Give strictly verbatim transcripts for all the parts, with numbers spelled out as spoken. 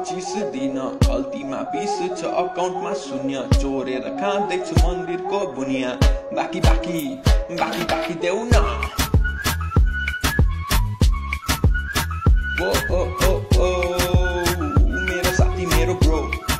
पच्चीस दिन गल्तीमा बीस छ अकाउन्टमा शून्य चोरेर खाँदैछु मन्दिरको बुनिया बाकी बाकी बाकी बाकी देऊ न ओ ओ ओ ओ मेरो साथी मेरो ब्रो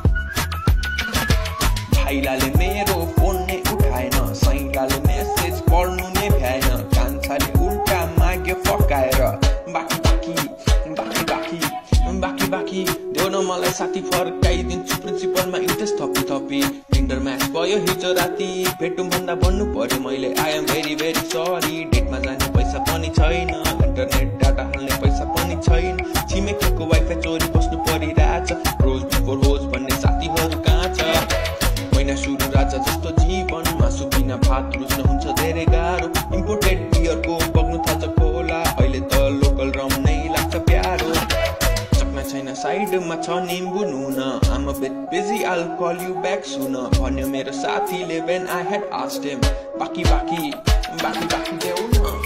भाइलाले मेरो फोन नै उठाएन साइलाले मेसेज पढ्नु नै भ्याएन कान्छाले उल्टा माग्यो फकाएर बाकी बाकी बाकी बाकी बाकी बाकी देऊ न मलाई साथी फर्काइदिन्छु प्रिन्सिपलमा इन्ट्रेस्ट थपी थपी टिन्डर म्याच भयो हिजो राति भेटौँ भन्दा भन्नु पर्यो मैले I am very very sorry डेटमा जाने पैसा पनि छैन इन्टरनेट डाटा हाल्ने पैसा पनि छैन छिमेकीको वाइफाई चोरी बस्नु परिरहेछ रोज बिफोर होज भन्ने साथीहरू कहाँ छ महिना सुरु राजा जस्तो जीवन मासु बिना भात रुच्न हुन्छ धेरै गाह्रो इम्पोर्टेड बियरको बग्नु थाल्छ खोला अहिले त लोकल रम नै लाग्छ प्यारो चक्ना छैन साइडमा छ निम्बु नुन आम a bit busy I'll call you back soon भन्यो मेरो साथीले when I had asked him बाकी बाकी बाकी बाकी देऊ न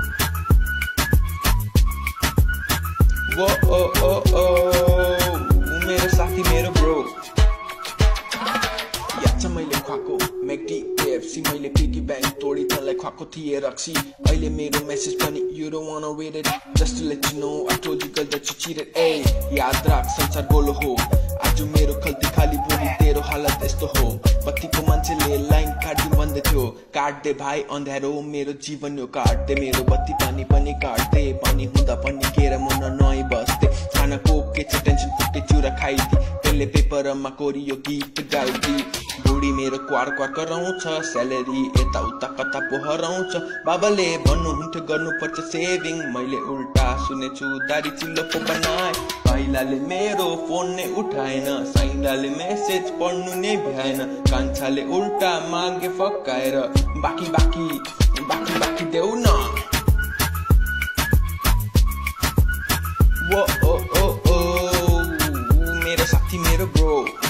वो ओ ओ ओ मेरो साथी मेरो ब्रो याद छ मैले खुवाएको मैक्डी केएफसी मैले पिगी बैंक तोडी तँलाई खुवाएको थिएँ रक्सी अहिले मेरो मेसेज पनि you don't wanna read it just to let you know I told you girl that you cheated ए याद राख संसार गोलो हो आज मेरो गल्ती खाली भोलि तेरो हालत यस्तो हो बत्तीको मान्छेले लाइन काट्नु भन्दै थियो काट दे भाइ अँध्यारो मेरो जीवन यो काट दे मेरो बत्ती पानी पनि काट दे पानी हुँदा पनि केरा मुन नआइ बस्थे खानाको के छ टेन्सन फुटे चुरा खाइदी त्यसले पेपरमा कोरियो गीत गाइदी बुढी मेरो क्वार क्वार कराउँछ स्यालेरी यता उता कता पो हराउँछ बाबाले भन्नुहुन्थ्यो गर्नुपर्छ सेभिङ मैले उल्टा सुनेछु दारी चिल्लो पो बनाए भाइलाले मेरो फोन नै उठाएन साइलाले मेसेज पढ्नु नै भ्याएन कान्छाले उल्टा मागे फकाएर बाकी बाकी बाकी बाकी देऊ न वो ओ ओ ओ मेरो साथी मेरो ब्रो